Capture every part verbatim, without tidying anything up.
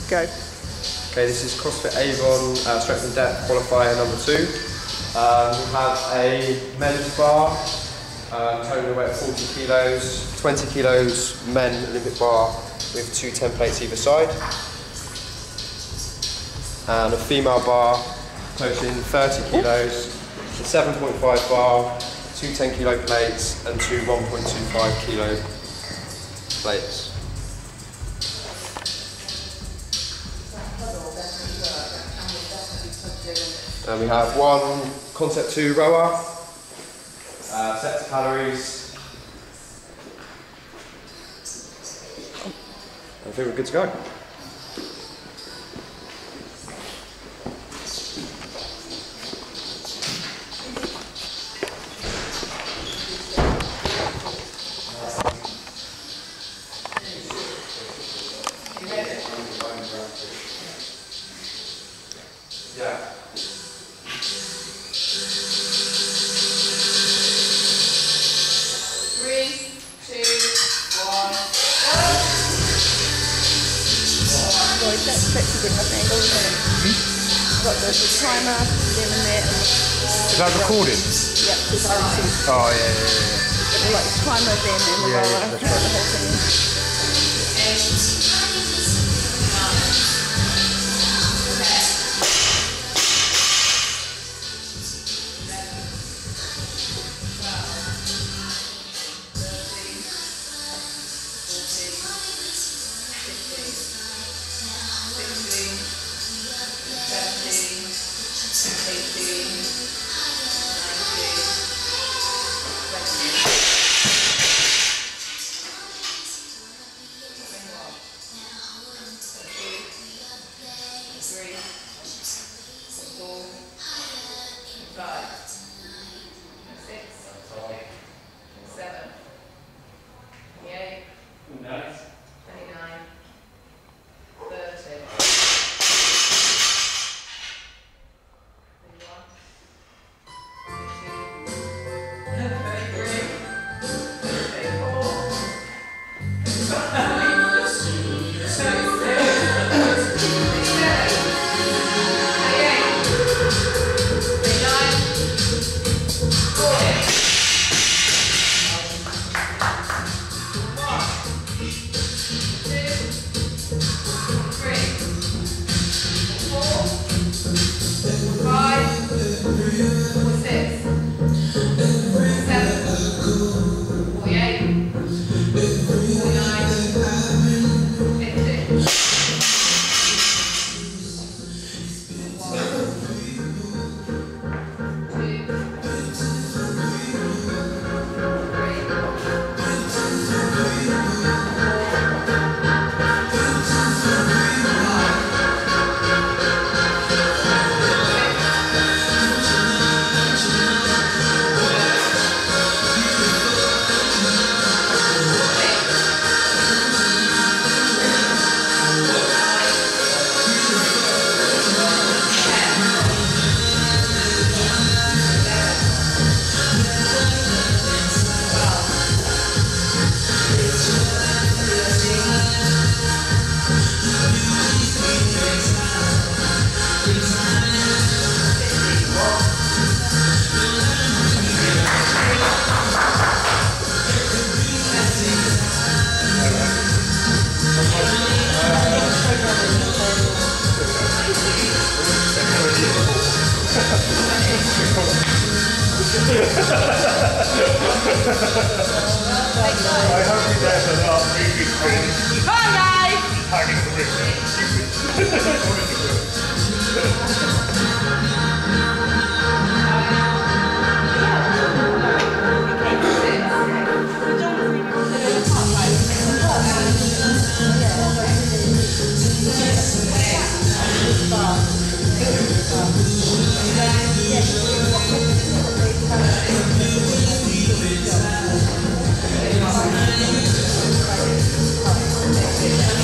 Go. Okay, this is CrossFit Avon uh, Strength and Depth qualifier number two. Um, we have a men's bar, um, total weight of forty kilos, twenty kilos men Olympic bar with two ten plates either side. And a female bar totaling thirty kilos, a seven point five bar, two ten kilo plates and two one point two five kilo plates. And we have one Concept two rower, uh, set to calories. I think we're good to go. Yeah. Three, two, one, go! Well, it's that flexible, I think, isn't it? I've got the, the timer, in a minute. Is that recorded? Yep, just I see. Oh yeah, yeah, yeah. Like the timer being in the Yeah, rower, yeah, that's the right. whole thing. Five, six, seven, twenty-eight, twenty-nine, thirty, thirty-one, thirty-two, thirty-three, thirty-four, I hope you guys are not really crazy. come on, guys! Hiding the Yeah.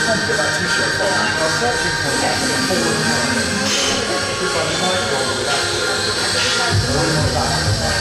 can't get that t-shirt from. I was searching for that for the whole night. Because I might go with that. I really want that.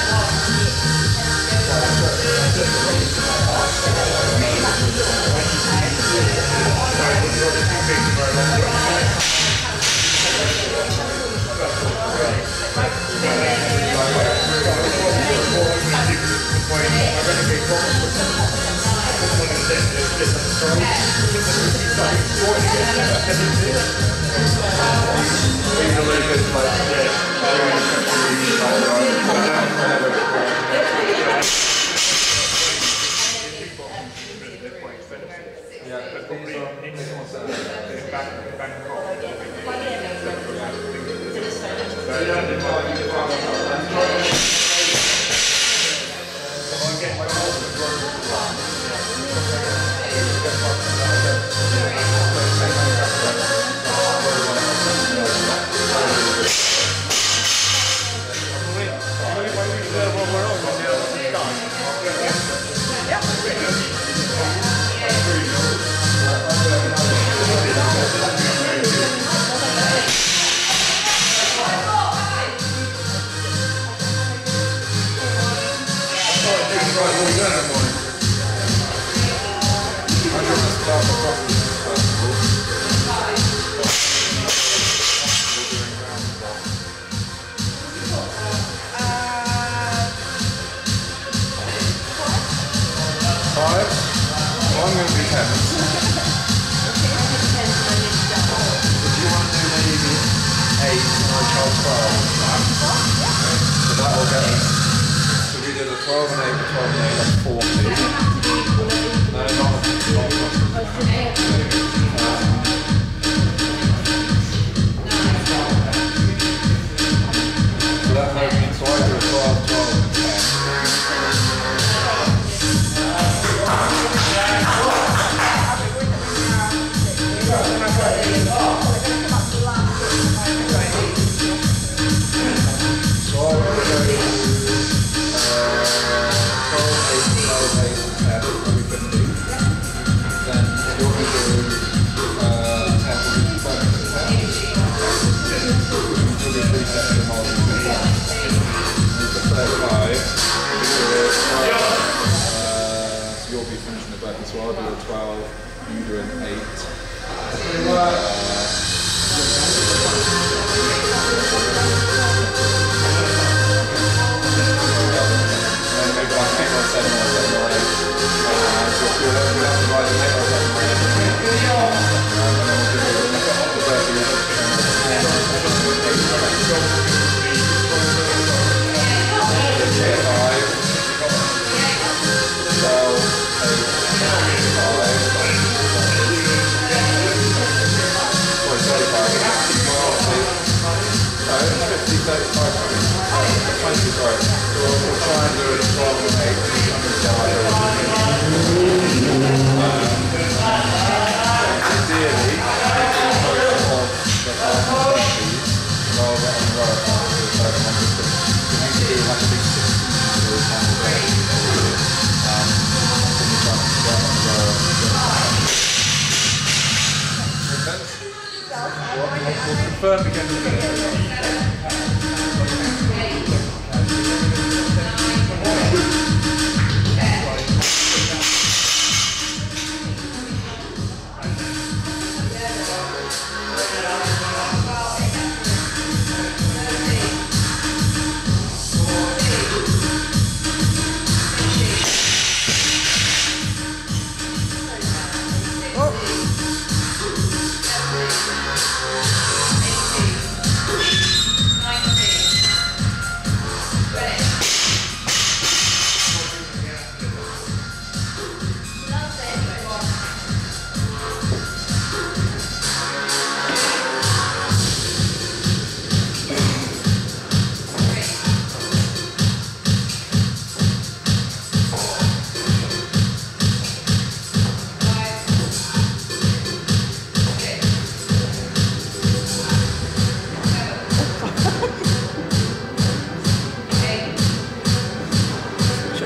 Confirm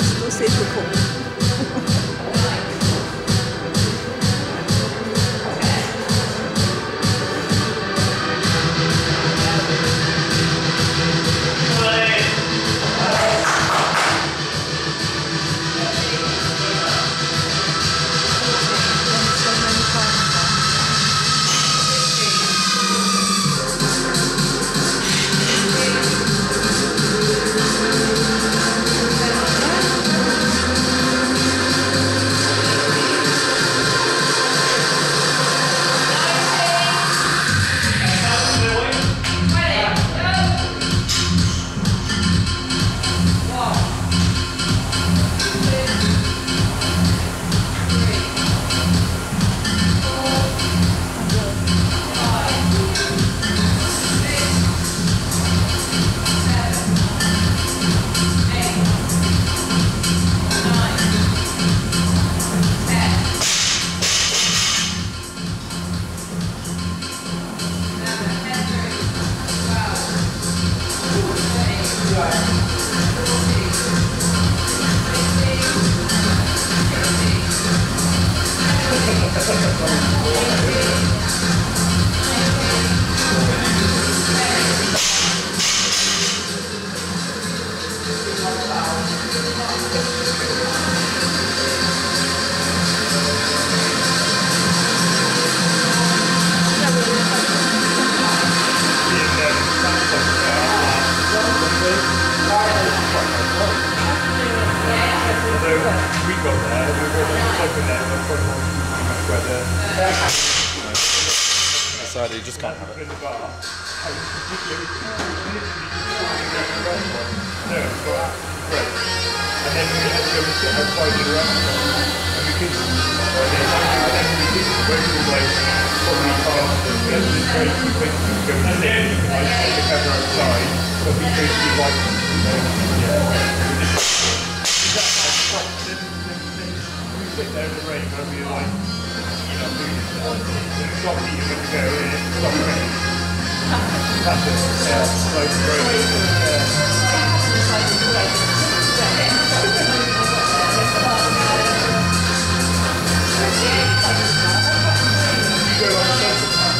Super cool. we got there, we were open there, but quite a much weather. Decided you just can't have it. In the bar, I was particularly no, but great. And then we had to go and sit outside the restaurant, and because uh, they and then we didn't go to like probably past we had this very few places to go and then you can like take a pepper outside, but we go to like you know, yeah. We sit there in the rain and we like, you know, we stop eating when we go in, stop raining. That's it, yeah, like great. You go on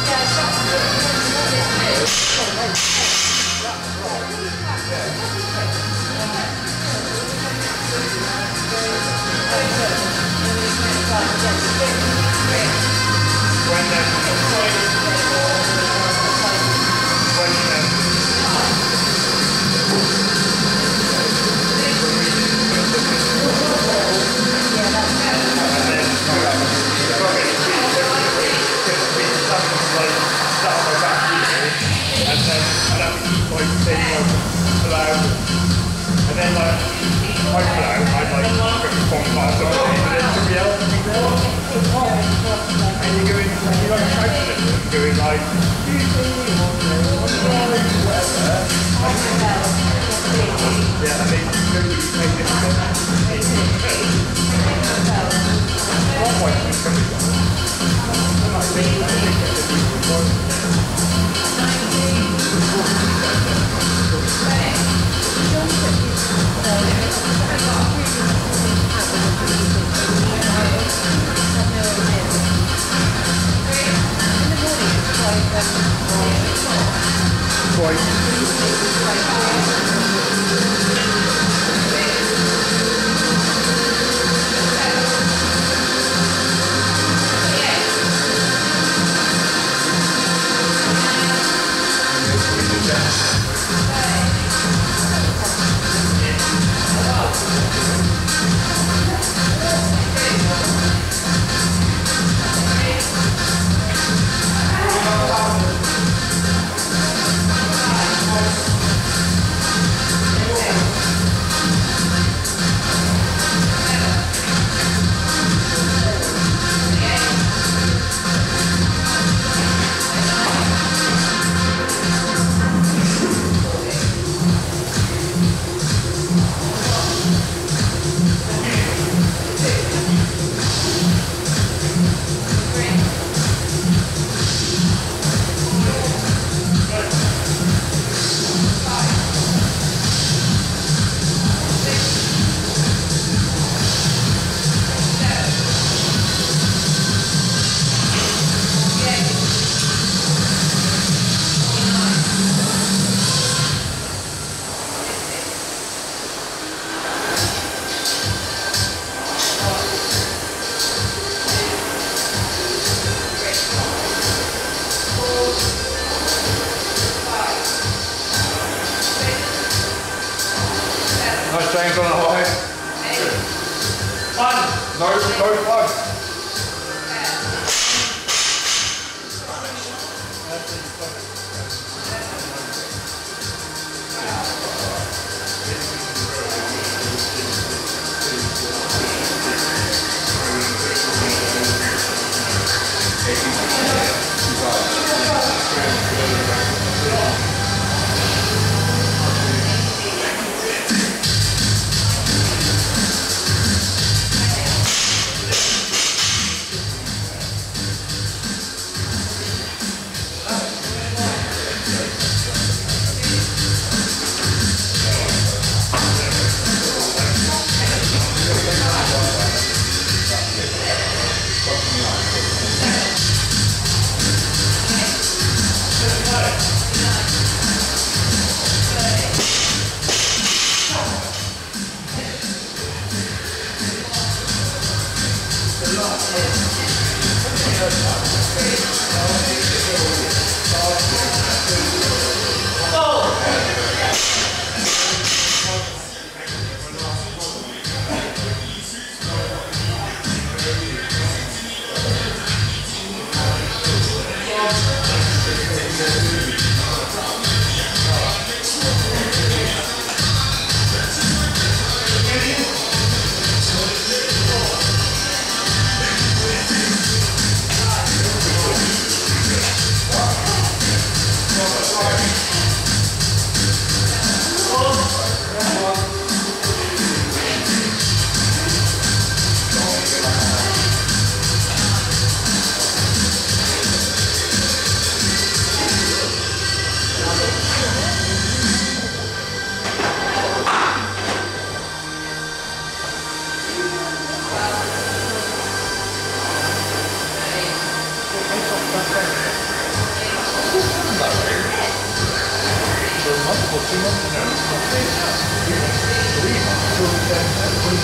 James on a high. Fun. No, no fun.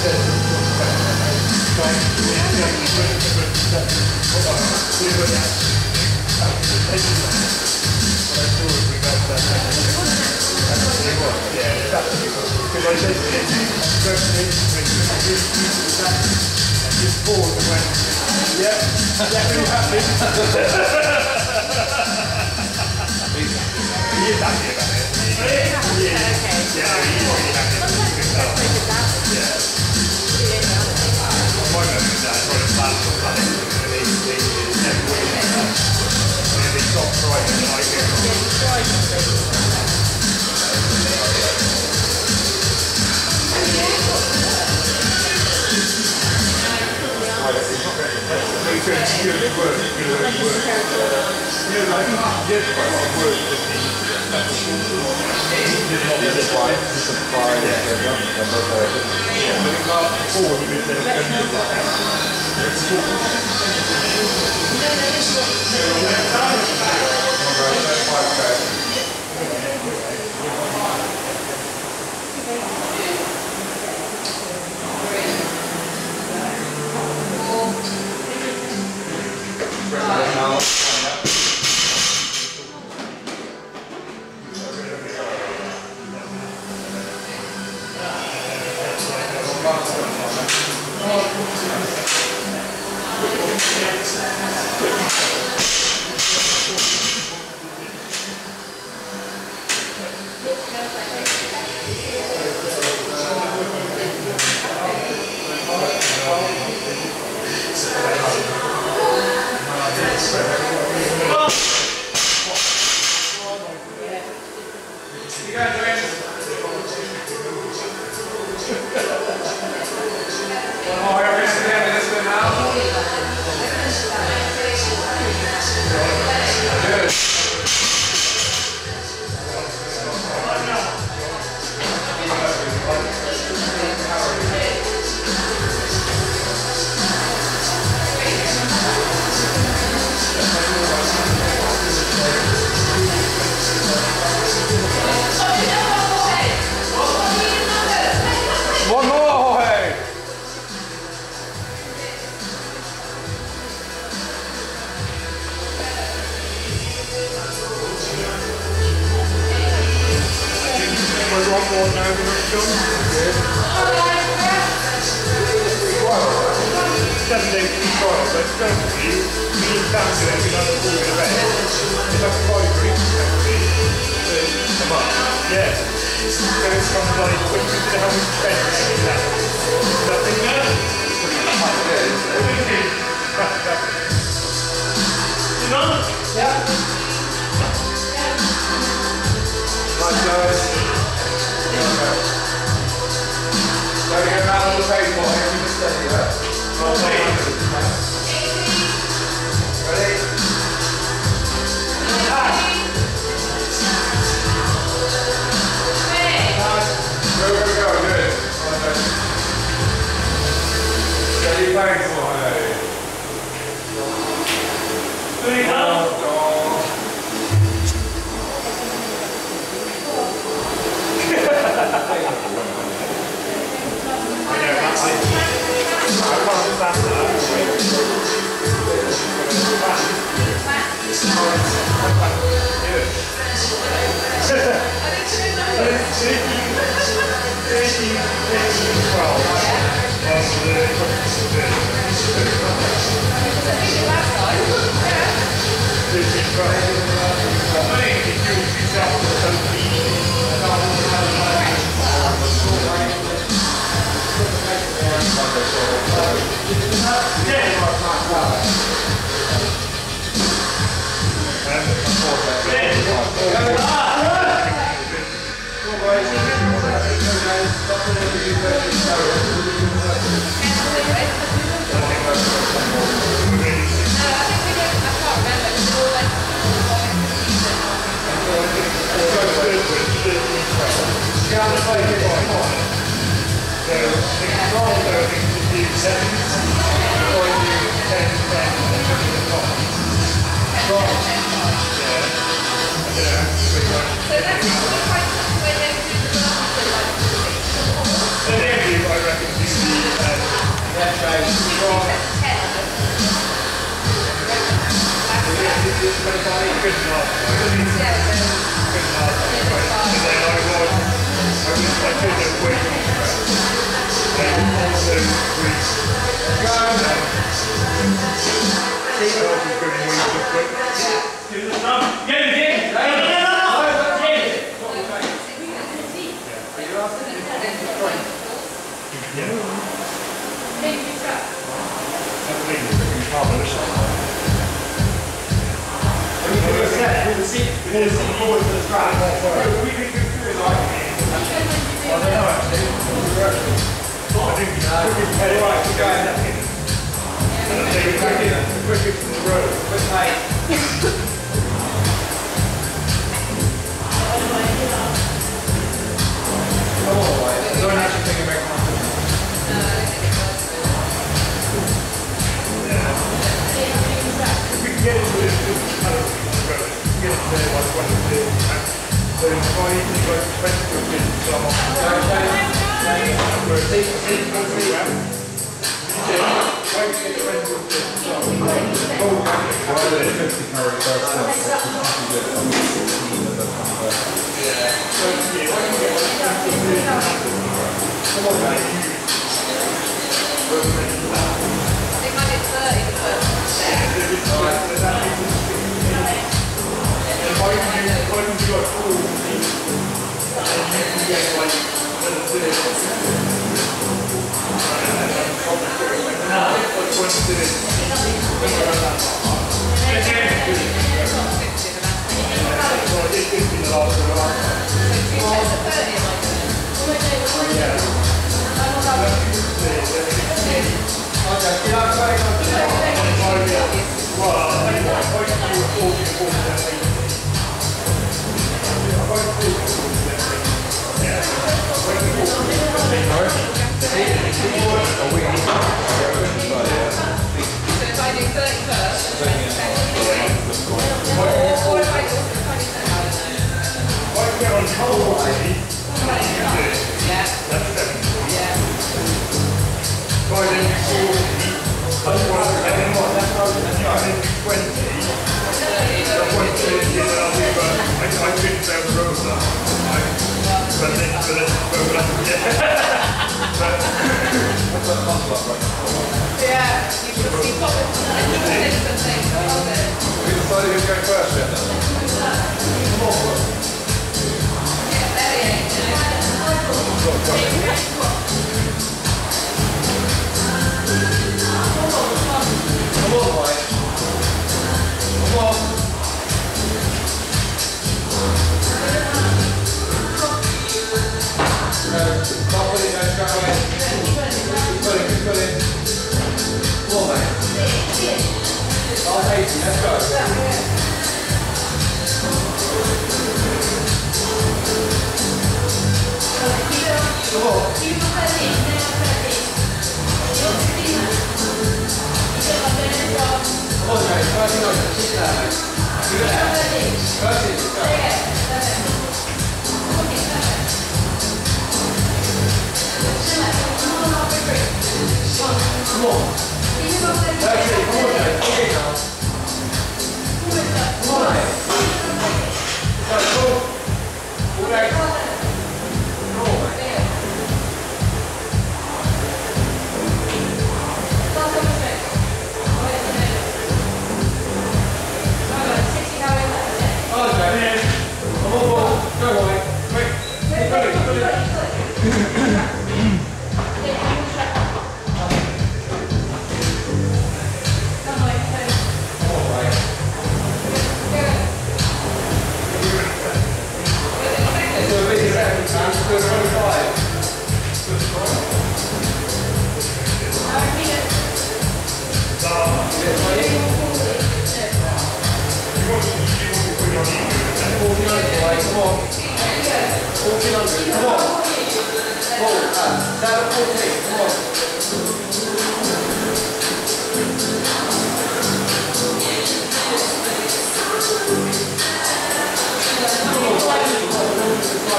I reckon Left chain. Strong.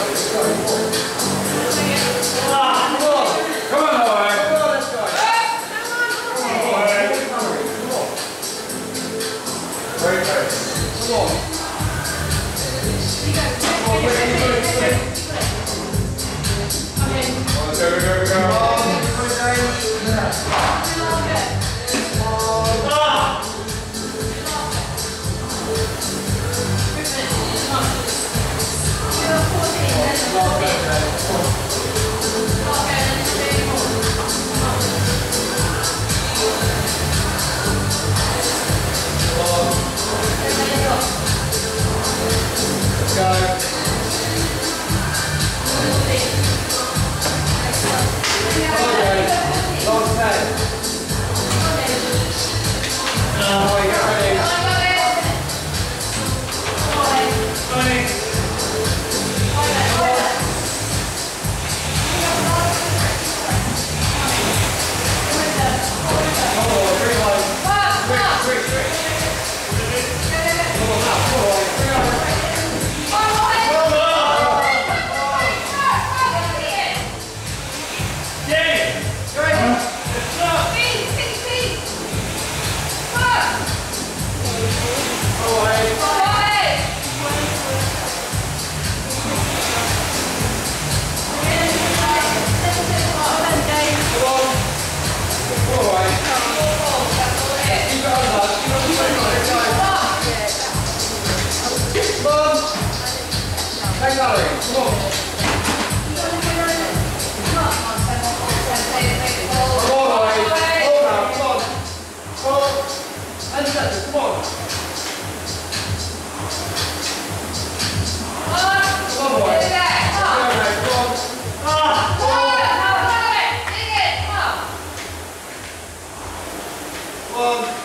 Come on, boy. Sally, come on. Come on, Ollie. Come on now, come on. Come on. And settle, come on. Come on, boy. Come on, mate, come on. Ah, come on. Come on.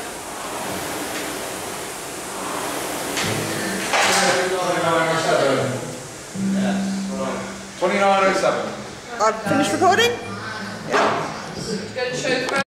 twenty-nine oh seven. I've finished recording? Go to show